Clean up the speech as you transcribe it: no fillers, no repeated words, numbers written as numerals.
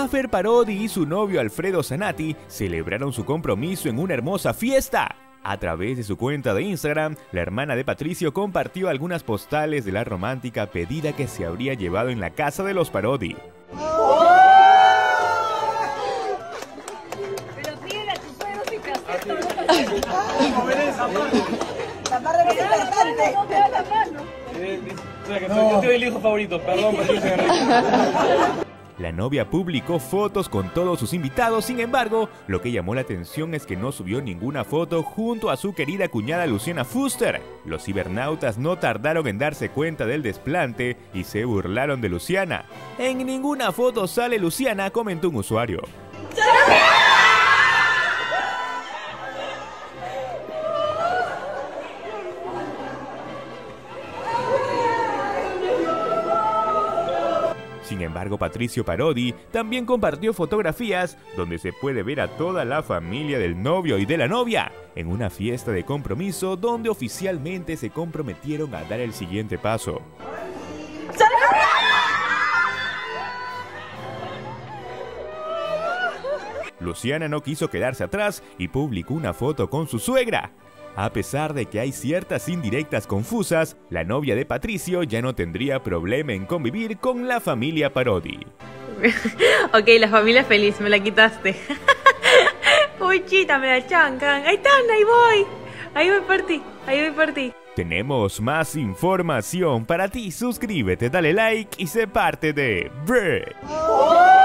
Mafer Parodi y su novio Alfredo Zanatti celebraron su compromiso en una hermosa fiesta. A través de su cuenta de Instagram, la hermana de Patricio compartió algunas postales de la romántica pedida que se habría llevado en la casa de los Parodi. Pero pídele a tus suegros y caseros. La parte más importante. No me da la mano. Yo soy el hijo favorito, perdón, Patricio. La novia publicó fotos con todos sus invitados, sin embargo, lo que llamó la atención es que no subió ninguna foto junto a su querida cuñada Luciana Fuster. Los cibernautas no tardaron en darse cuenta del desplante y se burlaron de Luciana. En ninguna foto sale Luciana, comentó un usuario. Sin embargo, Patricio Parodi también compartió fotografías donde se puede ver a toda la familia del novio y de la novia en una fiesta de compromiso donde oficialmente se comprometieron a dar el siguiente paso. Luciana no quiso quedarse atrás y publicó una foto con su suegra. A pesar de que hay ciertas indirectas confusas, la novia de Patricio ya no tendría problema en convivir con la familia Parodi. Ok, la familia feliz, me la quitaste. Uy, chita, me la chancan. Ahí están, ahí voy. Ahí voy por ti, ahí voy por ti. Tenemos más información para ti. Suscríbete, dale like y sé parte de Bread.